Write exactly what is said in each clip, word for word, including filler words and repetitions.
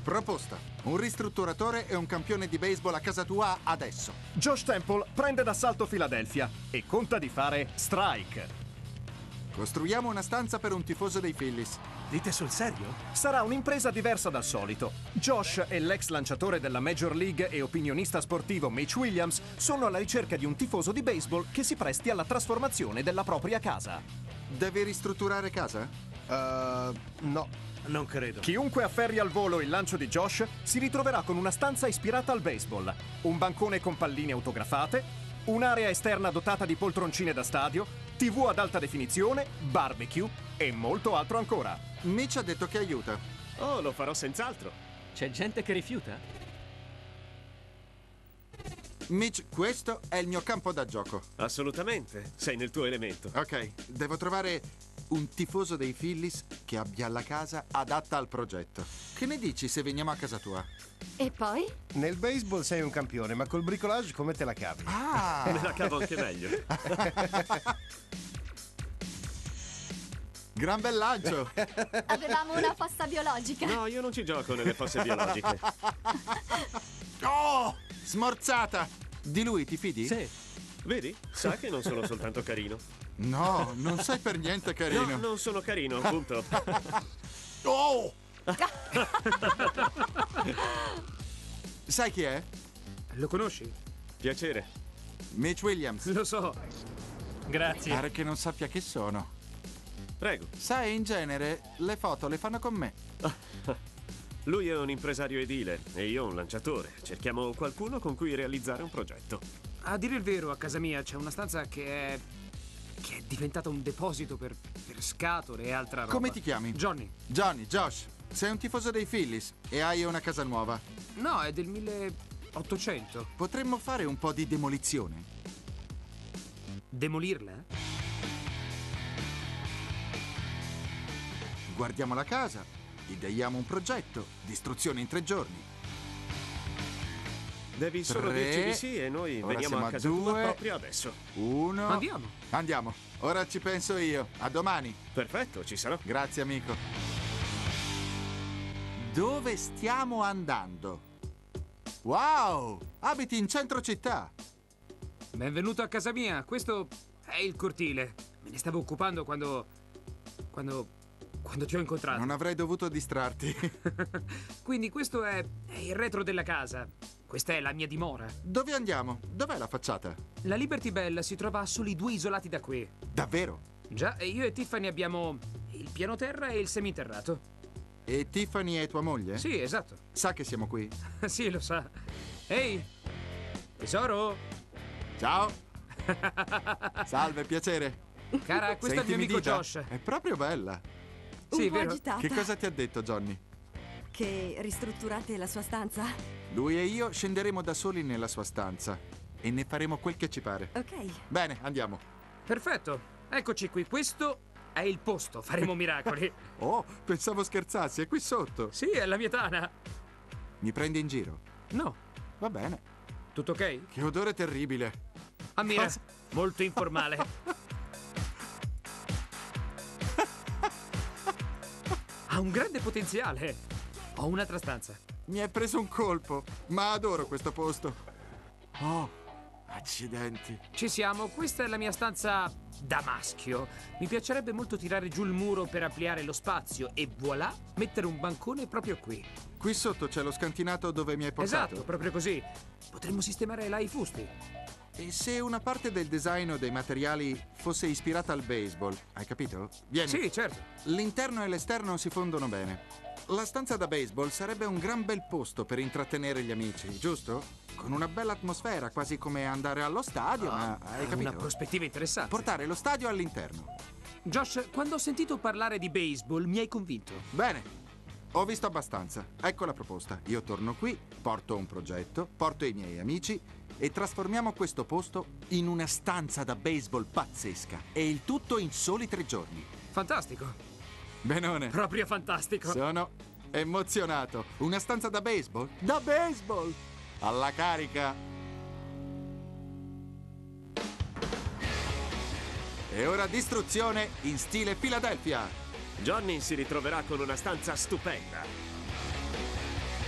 Proposta. Un ristrutturatore e un campione di baseball a casa tua adesso. Josh Temple prende d'assalto Philadelphia e conta di fare strike. Costruiamo una stanza per un tifoso dei Phillies. Dite sul serio? Sarà un'impresa diversa dal solito. Josh e l'ex lanciatore della Major League e opinionista sportivo Mitch Williams sono alla ricerca di un tifoso di baseball che si presti alla trasformazione della propria casa. Devi ristrutturare casa? Uh, no, non credo. Chiunque afferri al volo il lancio di Josh si ritroverà con una stanza ispirata al baseball, un bancone con palline autografate, un'area esterna dotata di poltroncine da stadio, tivù ad alta definizione, barbecue e molto altro ancora. Mitch ha detto che aiuta. Oh, lo farò senz'altro. C'è gente che rifiuta? Mitch, questo è il mio campo da gioco. Assolutamente, sei nel tuo elemento. Ok, devo trovare un tifoso dei Phillies che abbia la casa adatta al progetto. Che ne dici se veniamo a casa tua? E poi? Nel baseball sei un campione, ma col bricolage come te la cavi? Ah! Me la cavo anche meglio. Gran bel lancio! Avevamo una fossa biologica. No, io non ci gioco nelle fosse biologiche. Oh! Smorzata! Di lui ti fidi? Sì. Vedi? Sa che non sono soltanto carino. No, non sei per niente carino. No, non sono carino, punto. Oh! Sai chi è? Lo conosci? Piacere. Mitch Williams. Lo so. Grazie. Pare che non sappia chi sono. Prego. Sai, in genere le foto le fanno con me. Lui è un impresario edile e io un lanciatore. Cerchiamo qualcuno con cui realizzare un progetto. A dire il vero, a casa mia c'è una stanza che è... che è diventata un deposito per, per scatole e altra roba. Come ti chiami? Johnny. Johnny, Josh. Sei un tifoso dei Phillies e hai una casa nuova. No, è del milleottocento. Potremmo fare un po' di demolizione. Demolirla? Guardiamo la casa, ideiamo un progetto, distruzione in tre giorni. Devi solo Tre. dirci di sì e noi Ora veniamo siamo a a casa due. tua proprio adesso. Uno. Andiamo. Andiamo. Ora ci penso io. A domani. Perfetto, ci sarò. Grazie, amico. Dove stiamo andando? Wow! Abiti in centro città. Benvenuto a casa mia. Questo è il cortile. Me ne stavo occupando quando... quando... quando ti ho incontrato. Non avrei dovuto distrarti. Quindi questo è... è il retro della casa. Questa è la mia dimora. Dove andiamo? Dov'è la facciata? La Liberty Bell si trova a soli due isolati da qui. Davvero? Già, e io e Tiffany abbiamo il piano terra e il seminterrato. E Tiffany è tua moglie? Sì, esatto. Sa che siamo qui? Sì, lo sa. Ehi, tesoro. Ciao. Salve, piacere. Cara, questo Sei è il mio amico intimidita? Josh. È proprio bella. Sì, Un po' vero. agitata. Che cosa ti ha detto Johnny? Che ristrutturate la sua stanza? Lui e io scenderemo da soli nella sua stanza e ne faremo quel che ci pare. Ok. Bene, andiamo. Perfetto. Eccoci qui. Questo è il posto. Faremo miracoli. Oh, pensavo scherzassi, è qui sotto. Sì, è la mia tana. Mi prendi in giro? No. Va bene. Tutto ok? Che odore terribile. Ammira. Cosa? Molto informale. Ha un grande potenziale. Ho un'altra stanza. Mi è preso un colpo, ma adoro questo posto. Oh, accidenti. Ci siamo. Questa è la mia stanza da maschio. Mi piacerebbe molto tirare giù il muro per ampliare lo spazio e voilà, mettere un bancone proprio qui. Qui sotto c'è lo scantinato dove mi hai portato. Esatto, proprio così. Potremmo sistemare là i fusti. E se una parte del design o dei materiali fosse ispirata al baseball, hai capito? Vieni. Sì, certo. L'interno e l'esterno si fondono bene. La stanza da baseball sarebbe un gran bel posto per intrattenere gli amici, giusto? Con una bella atmosfera, quasi come andare allo stadio, ma hai capito? Una prospettiva interessante. Portare lo stadio all'interno. Josh, quando ho sentito parlare di baseball mi hai convinto. Bene, ho visto abbastanza. Ecco la proposta. Io torno qui, porto un progetto, porto i miei amici e trasformiamo questo posto in una stanza da baseball pazzesca. E il tutto in soli tre giorni. Fantastico. Benone. Proprio fantastico. Sono emozionato. Una stanza da baseball? Da baseball! Alla carica! E ora distruzione in stile Philadelphia. Johnny si ritroverà con una stanza stupenda.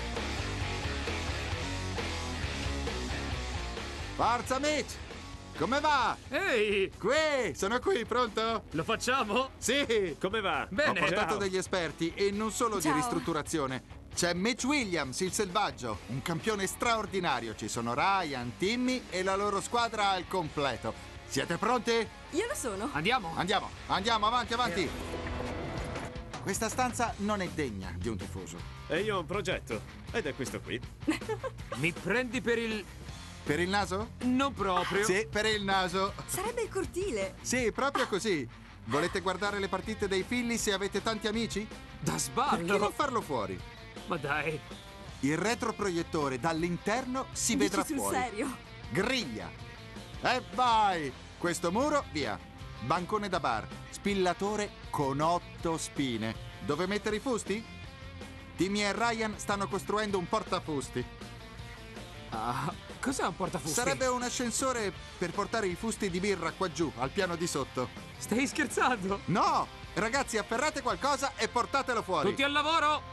Forza Mitch! Come va? Ehi, Qui, sono qui, pronto? lo facciamo? Sì! Come va? Ho Bene. portato Ciao. degli esperti e non solo Ciao. di ristrutturazione. C'è Mitch Williams, il selvaggio, un campione straordinario. Ci sono Ryan, Timmy e la loro squadra al completo. Siete pronti? Io lo sono. Andiamo. Andiamo, andiamo, avanti, avanti. Questa stanza non è degna di un tifoso. E io ho un progetto. Ed è questo qui. Mi prendi per il... Per il naso? non proprio. Sì, per il naso. Sarebbe il cortile. Sì, proprio così. Volete guardare le partite dei Phillies e avete tanti amici? Da Perché sballo. non farlo fuori? Ma dai. Il retroproiettore dall'interno si Dici vedrà sul fuori. serio? Griglia. E vai! Questo muro, via. Bancone da bar. Spillatore con otto spine. Dove mettere i fusti? Timmy e Ryan stanno costruendo un portafusti. Ah, cos'è un portafusti? Sarebbe un ascensore per portare i fusti di birra qua giù, al piano di sotto. Stai scherzando? No! Ragazzi, afferrate qualcosa e portatelo fuori. Tutti al lavoro?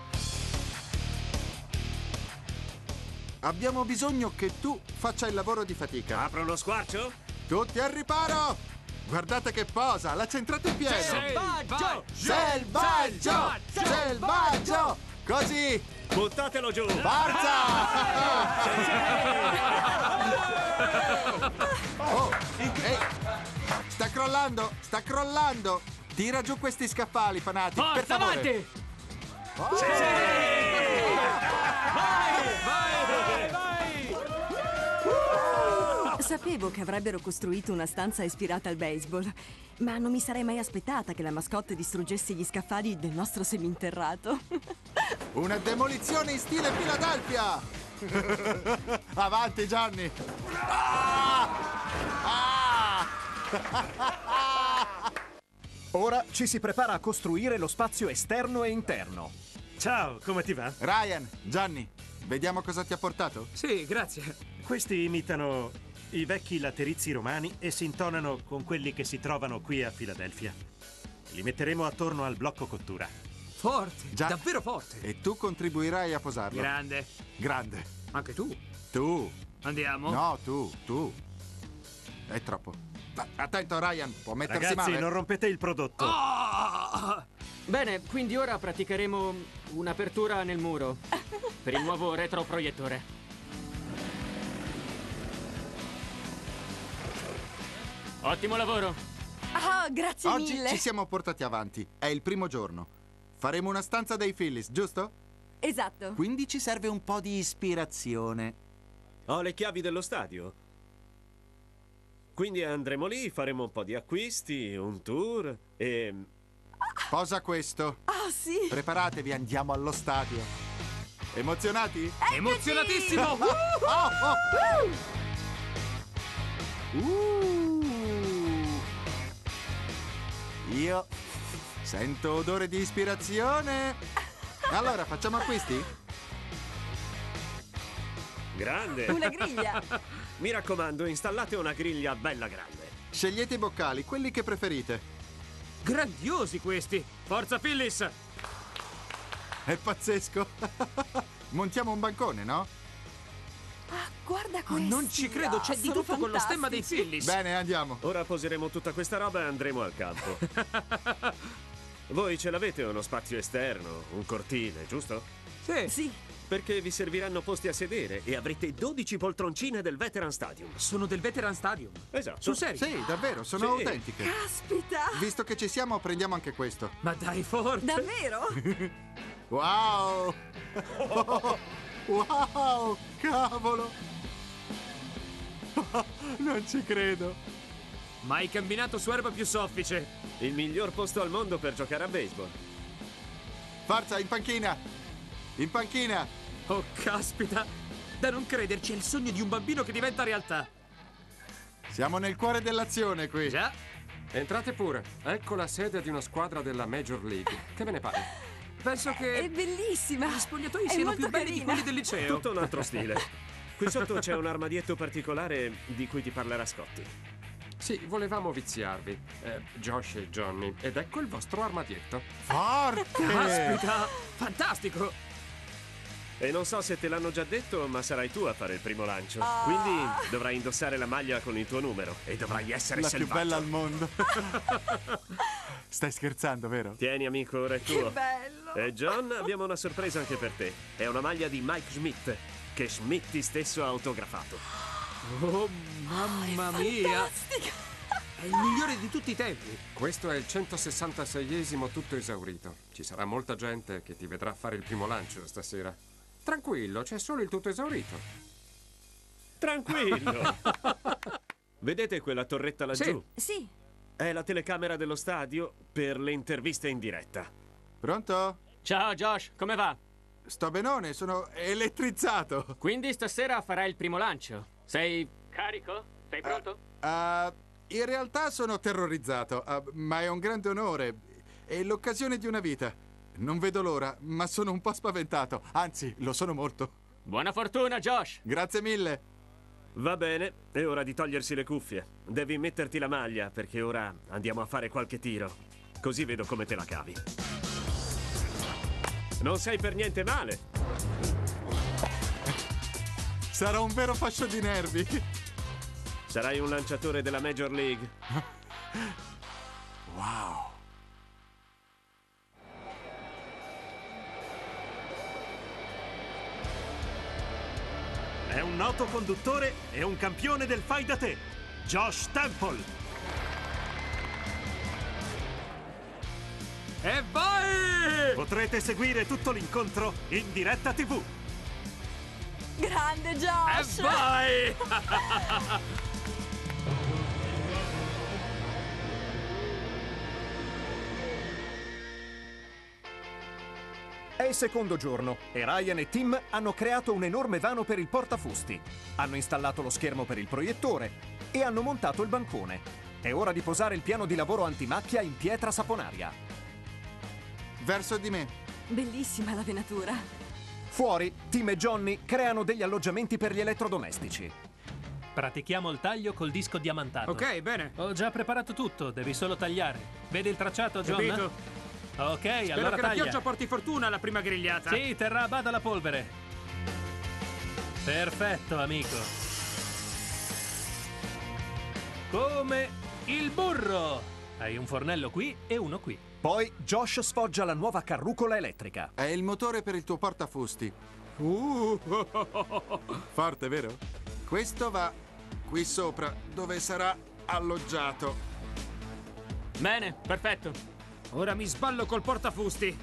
Abbiamo bisogno che tu faccia il lavoro di fatica. Apro lo squarcio? Tutti al riparo! Guardate che posa, l'ha centrato in pieno. Selvaggio! Selvaggio! Selvaggio! Così! Buttatelo giù! Forza! Oh, ehi, sta crollando, sta crollando! Tira giù questi scaffali, fanati, per Forza, favore! avanti! Sapevo che avrebbero costruito una stanza ispirata al baseball, ma non mi sarei mai aspettata che la mascotte distruggesse gli scaffali del nostro seminterrato. Una demolizione in stile Philadelphia! Avanti, Gianni! Ah! Ah! Ora ci si prepara a costruire lo spazio esterno e interno. Ciao, come ti va? Ryan, Gianni, vediamo cosa ti ha portato? Sì, grazie. Questi imitano i vecchi laterizi romani e si intonano con quelli che si trovano qui a Filadelfia. Li metteremo attorno al blocco cottura. Forte, Già. davvero forte. E tu contribuirai a posarlo. Grande. Grande. Anche tu. Tu. Andiamo? No, tu, tu. È troppo. Ma- Attento, Ryan, può mettersi Ragazzi, male. non rompete il prodotto. Ah! Bene, quindi ora praticheremo un'apertura nel muro per il nuovo retroproiettore. Ottimo lavoro. Ah, grazie Oggi mille. ci siamo portati avanti. È il primo giorno. Faremo una stanza dei Phillies, giusto? Esatto. Quindi ci serve un po' di ispirazione. Ho le chiavi dello stadio. Quindi andremo lì, faremo un po' di acquisti, un tour e... Posa questo. Ah, sì. Preparatevi, andiamo allo stadio. Emozionati? Emozionatissimo! Oh, oh. Uh. Io sento odore di ispirazione. Allora, facciamo acquisti? Grande! Una griglia. Mi raccomando, installate una griglia bella grande. Scegliete i boccali, quelli che preferite. Grandiosi questi! Forza Phillies! È pazzesco. Montiamo un bancone, no? Ah, guarda Oh, questi. non ci credo, c'è Ah, di sono tutto con lo stemma dei fantastici. Phillies. Bene, andiamo. Ora poseremo tutta questa roba e andremo al campo. Voi ce l'avete uno spazio esterno, un cortile, giusto? Sì. Sì. Perché vi serviranno posti a sedere e avrete dodici poltroncine del Veteran Stadium. Sono del Veteran Stadium. Esatto. Sul serio? Sì, davvero, sono Sì. autentiche. Caspita. Visto che ci siamo, prendiamo anche questo. Ma dai, forte! Davvero? Wow! Wow! Cavolo! Non ci credo. Mai camminato su erba più soffice. Il miglior posto al mondo per giocare a baseball. Forza, in panchina! In panchina! Oh, caspita! Da non crederci, è il sogno di un bambino che diventa realtà. Siamo nel cuore dell'azione qui. Già. Entrate pure. Ecco la sede di una squadra della Major League. Che ve ne pare? Penso che È bellissima. gli spogliatoi È siano molto più belli di carina. quelli del liceo. Tutto un altro stile. Qui sotto c'è un armadietto particolare di cui ti parlerà Scotty. Sì, volevamo viziarvi. Eh, Josh e Johnny. Ed ecco il vostro armadietto. Forte! Caspita! Fantastico! E non so se te l'hanno già detto, ma sarai tu a fare il primo lancio. Ah. Quindi dovrai indossare la maglia con il tuo numero e dovrai essere La più selvaggio. bella al mondo. Stai scherzando, vero? Tieni, amico, ora è tuo. Che bello! E John, abbiamo una sorpresa anche per te. È una maglia di Mike Schmidt, che Schmidt stesso ha autografato. Oh, mamma mia! Fantastica! È il migliore di tutti i tempi. Questo è il centosessantaseiesimo tutto esaurito. Ci sarà molta gente che ti vedrà fare il primo lancio stasera. Tranquillo, c'è solo il tutto esaurito. Tranquillo! Vedete quella torretta laggiù? Sì, È la telecamera dello stadio per le interviste in diretta. Pronto? Ciao Josh, come va? Sto benone, sono elettrizzato. Quindi stasera farai il primo lancio. Sei carico? Sei pronto? Ah, in realtà sono terrorizzato, ah, ma è un grande onore. È l'occasione di una vita. Non vedo l'ora, ma sono un po' spaventato. Anzi, lo sono molto. Buona fortuna, Josh! Grazie mille. Va bene, è ora di togliersi le cuffie. Devi metterti la maglia, perché ora andiamo a fare qualche tiro. Così vedo come te la cavi. Non sei per niente male. Sarà un vero fascio di nervi. Sarai un lanciatore della Major League. Wow. È un noto conduttore e un campione del fai da te, Josh Temple. E vai! Potrete seguire tutto l'incontro in diretta tivù. grande E Josh! vai! È il secondo giorno e Ryan e Tim hanno creato un enorme vano per il portafusti. Hanno installato lo schermo per il proiettore e hanno montato il bancone. È ora di posare il piano di lavoro antimacchia in pietra saponaria. Verso di me. Bellissima la venatura. Fuori, Tim e Johnny creano degli alloggiamenti per gli elettrodomestici. Pratichiamo il taglio col disco diamantato. Ok, bene. Ho già preparato tutto, devi solo tagliare. Vedi il tracciato, John? Capito. Ok, Spero allora che la taglia. pioggia porti fortuna alla prima grigliata. Sì, terrà a bada la polvere. Perfetto, amico. Come il burro. Hai un fornello qui e uno qui. Poi Josh sfoggia la nuova carrucola elettrica. È il motore per il tuo portafusti. Uh, forte, vero? Questo va qui sopra, dove sarà alloggiato. Bene, perfetto. Ora mi sballo col portafusti.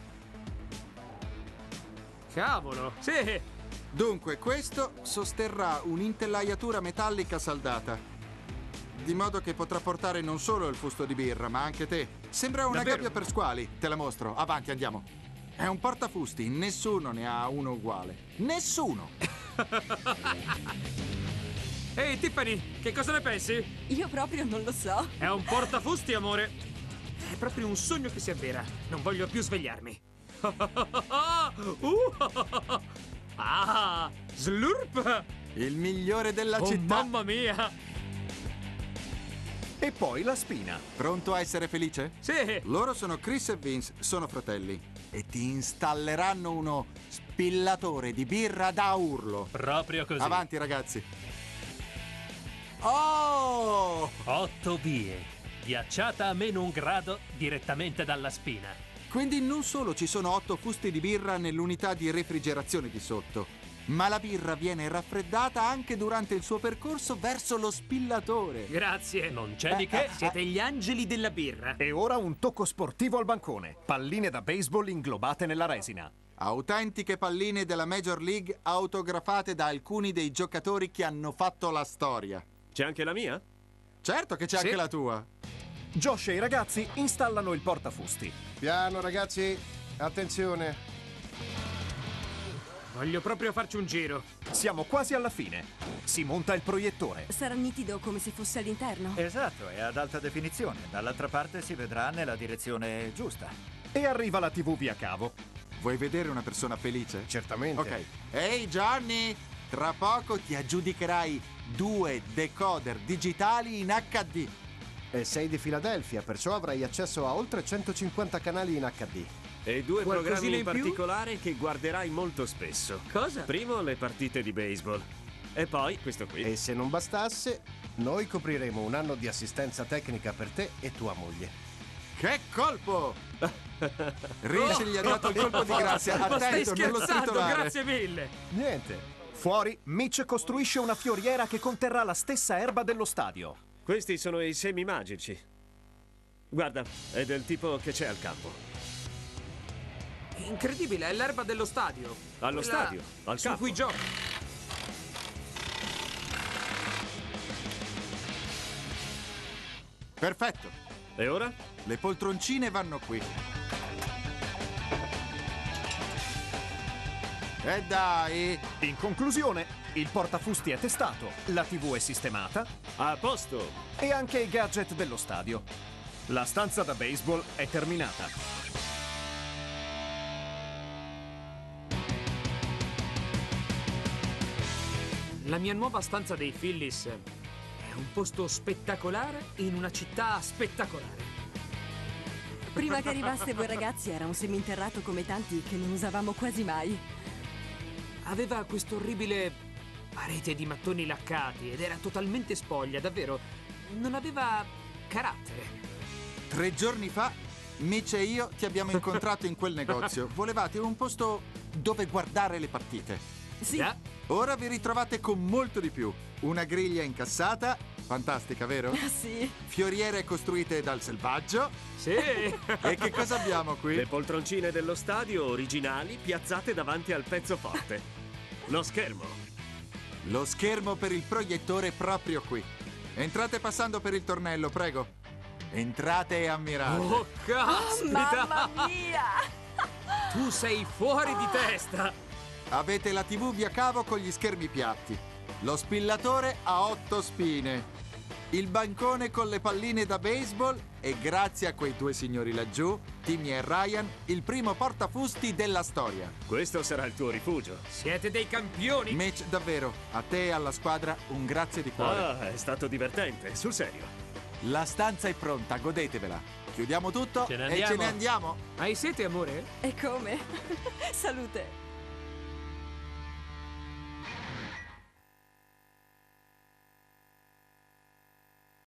Cavolo, sì. Dunque, questo sosterrà un'intelaiatura metallica saldata, di modo che potrà portare non solo il fusto di birra, ma anche te. Sembra una Davvero? gabbia per squali. Te la mostro. Avanti, andiamo. È un portafusti, nessuno ne ha uno uguale. Nessuno! Ehi, Tiffany, che cosa ne pensi? Io proprio non lo so. È un portafusti, amore. È proprio un sogno che si avvera. Non voglio più svegliarmi. Uh, ah, slurp! Il migliore della Oh, città. mamma mia! E poi la spina. Pronto a essere felice? Sì! Loro sono Chris e Vince, sono fratelli. E ti installeranno uno spillatore di birra da urlo. Proprio così. Avanti, ragazzi. Oh! Otto vie. Ghiacciata a meno un grado direttamente dalla spina. Quindi non solo ci sono otto fusti di birra nell'unità di refrigerazione di sotto, ma la birra viene raffreddata anche durante il suo percorso verso lo spillatore. Grazie. Non c'è di che. Siete gli angeli della birra. E ora un tocco sportivo al bancone. Palline da baseball inglobate nella resina. Autentiche palline della Major League autografate da alcuni dei giocatori che hanno fatto la storia. C'è anche la mia? Certo che c'è Sì. anche la tua. Josh e i ragazzi installano il portafusti. Piano, ragazzi. Attenzione. Voglio proprio farci un giro. Siamo quasi alla fine. Si monta il proiettore. Sarà nitido come se fosse all'interno. Esatto, è ad alta definizione. Dall'altra parte si vedrà nella direzione giusta. E arriva la tivù via cavo. Vuoi vedere una persona felice? Certamente. Ok. Ehi Johnny, tra poco ti aggiudicherai due decoder digitali in acca di. E sei di Filadelfia, perciò avrai accesso a oltre centocinquanta canali in acca di. E due Qualcosina programmi in in più? particolare che guarderai molto spesso. Cosa? Primo le partite di baseball. E poi questo qui. E se non bastasse, noi copriremo un anno di assistenza tecnica per te e tua moglie. Che colpo! Ricci gli ha dato il colpo di grazia. Ma stai Attento, non lo scherzando, stritolare. grazie mille. Niente. Fuori, Mitch costruisce una fioriera che conterrà la stessa erba dello stadio. Questi sono i semi magici. Guarda, è del tipo che c'è al campo. Incredibile, è l'erba dello stadio. Allo Quella stadio, al su campo. cui giochi. Perfetto. E ora? Le poltroncine vanno qui. E dai! In conclusione, il portafusti è testato, la tivù è sistemata A posto! e anche i gadget dello stadio. La stanza da baseball è terminata. La mia nuova stanza dei Phillies è un posto spettacolare in una città spettacolare. Prima che arrivaste voi ragazzi era un seminterrato come tanti che non usavamo quasi mai. Aveva quest'orribile parete di mattoni laccati ed era totalmente spoglia, davvero. Non aveva carattere. Tre giorni fa, Mitch e io ti abbiamo incontrato in quel negozio. Volevate un posto dove guardare le partite. Sì. Già? Ora vi ritrovate con molto di più. Una griglia incassata, fantastica, vero? Ah, sì. Fioriere costruite dal selvaggio. Sì. E che cosa abbiamo qui? Le poltroncine dello stadio originali piazzate davanti al pezzo forte. Lo schermo. Lo schermo per il proiettore proprio qui. Entrate passando per il tornello, prego. Entrate e ammirate. Oh, caspita! Mamma mia! Tu sei fuori di testa! Avete la tivù via cavo con gli schermi piatti. Lo spillatore a otto spine. Il bancone con le palline da baseball e grazie a quei due signori laggiù, Timmy e Ryan, il primo portafusti della storia. Questo sarà il tuo rifugio. Siete dei campioni! Mitch, davvero, a te e alla squadra un grazie di cuore. Ah, è stato divertente, sul serio. La stanza è pronta, godetevela. Chiudiamo tutto Ce ne e ce andiamo. ne andiamo. Hai sete, amore? E come? Salute.